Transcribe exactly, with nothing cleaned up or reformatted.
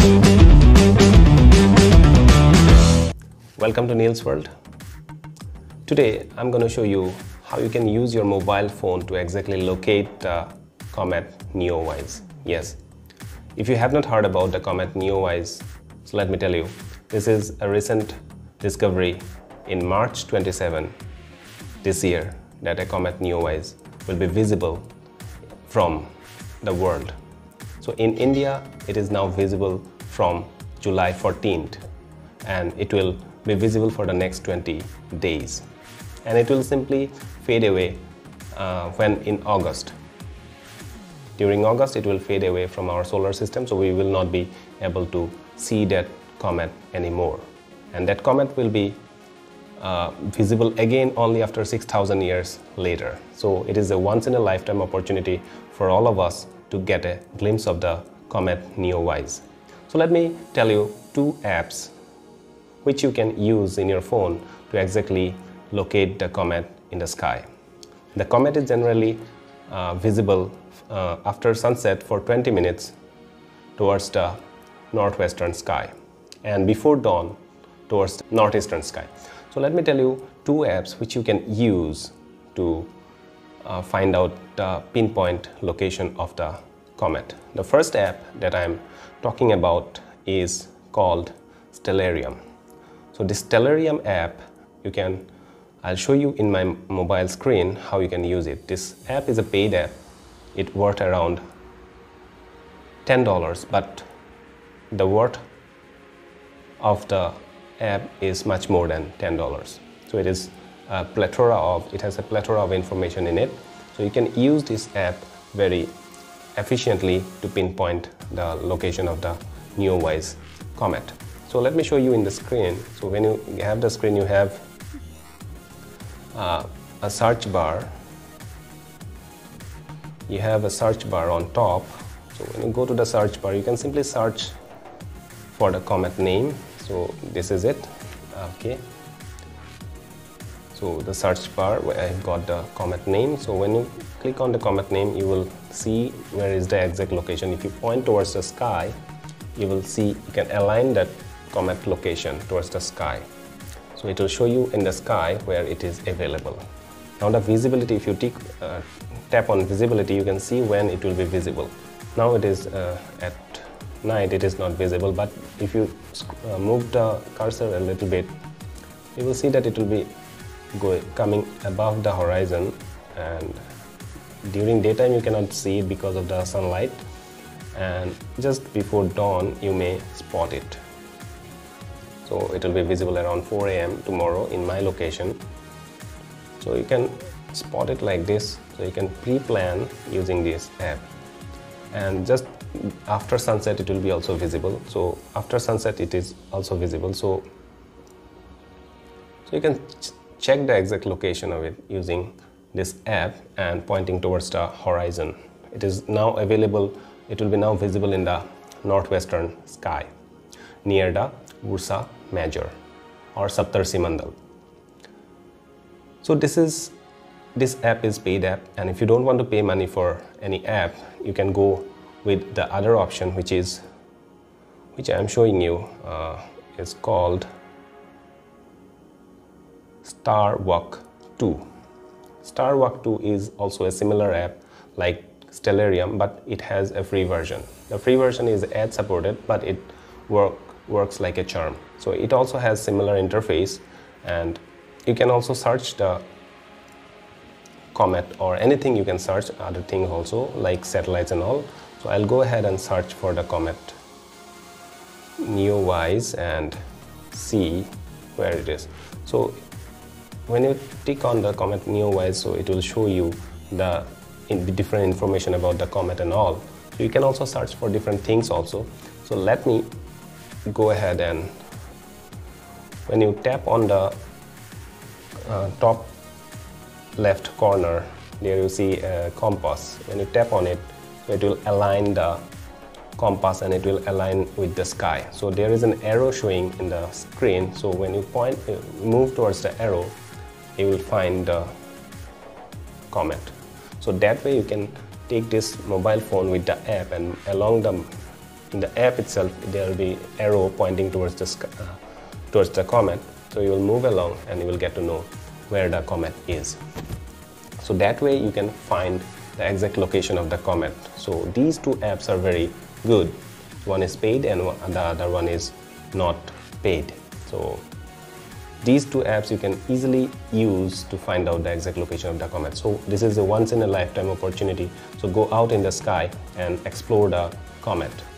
Welcome to Neil's World. Today I'm going to show you how you can use your mobile phone to exactly locate the comet Neowise. Yes, if you have not heard about the comet Neowise, so let me tell you, this is a recent discovery in March twenty-seventh this year that a comet Neowise will be visible from the world. So in India it is now visible from July fourteenth and it will be visible for the next twenty days, and it will simply fade away uh, when in August. During August it will fade away from our solar system, so we will not be able to see that comet anymore, and that comet will be uh, visible again only after six thousand years later. So it is a once in a lifetime opportunity for all of us to get a glimpse of the comet Neowise. So let me tell you two apps which you can use in your phone to exactly locate the comet in the sky. The comet is generally uh, visible uh, after sunset for twenty minutes towards the northwestern sky and before dawn towards the northeastern sky. So let me tell you two apps which you can use to uh, find out the pinpoint location of the comet. The first app that I am talking about is called Stellarium. So this Stellarium app, you can, I'll show you in my mobile screen how you can use it. This app is a paid app. It worth around ten dollars, but the worth of the app is much more than ten dollars. So it is a plethora of, it has a plethora of information in it. So you can use this app very efficiently to pinpoint the location of the Neowise comet. So let me show you in the screen. So when you have the screen, you have uh, a search bar. You have a search bar on top. So when you go to the search bar, you can simply search for the comet name. So this is it. Okay. So the search bar where I've got the comet name. So when you click on the comet name, you will see where is the exact location. If you point towards the sky, you will see, you can align that comet location towards the sky. So it will show you in the sky where it is available. Now the visibility, if you tick, uh, tap on visibility, you can see when it will be visible. Now it is uh, at night, it is not visible, but if you uh, move the cursor a little bit, you will see that it will be going, coming above the horizon, and during daytime you cannot see it because of the sunlight, and just before dawn you may spot it. So it will be visible around four A M tomorrow in my location. So you can spot it like this. So you can pre-plan using this app, and just after sunset it will be also visible. So after sunset it is also visible. So, so you can ch check the exact location of it using this app and pointing towards the horizon. It is now available, it will be now visible in the northwestern sky near the Ursa Major or Saptarshimandal. So this is this app is paid app, and if you don't want to pay money for any app, you can go with the other option, which is which I am showing you. Uh, is called Starwalk two. Starwalk two is also a similar app like Stellarium, but it has a free version. The free version is ad supported, but it work, works like a charm. So it also has similar interface, and you can also search the comet or anything. You can search other things also like satellites and all. So I'll go ahead and search for the comet Neowise and see where it is. So when you tick on the comet Neowise, so it will show you the in different information about the comet and all. So you can also search for different things also. So let me go ahead, and when you tap on the uh, top left corner, there you see a compass. When you tap on it, it will align the compass and it will align with the sky. So there is an arrow showing in the screen. So when you point, uh, move towards the arrow, you will find the comet. So that way you can take this mobile phone with the app, and along the in the app itself there will be arrow pointing towards the sky, uh, towards the comet. So you will move along and you will get to know where the comet is. So that way you can find the exact location of the comet. So these two apps are very good. One is paid and the other one is not paid. So these two apps you can easily use to find out the exact location of the comet. So this is a once in a lifetime opportunity. So go out in the sky and explore the comet.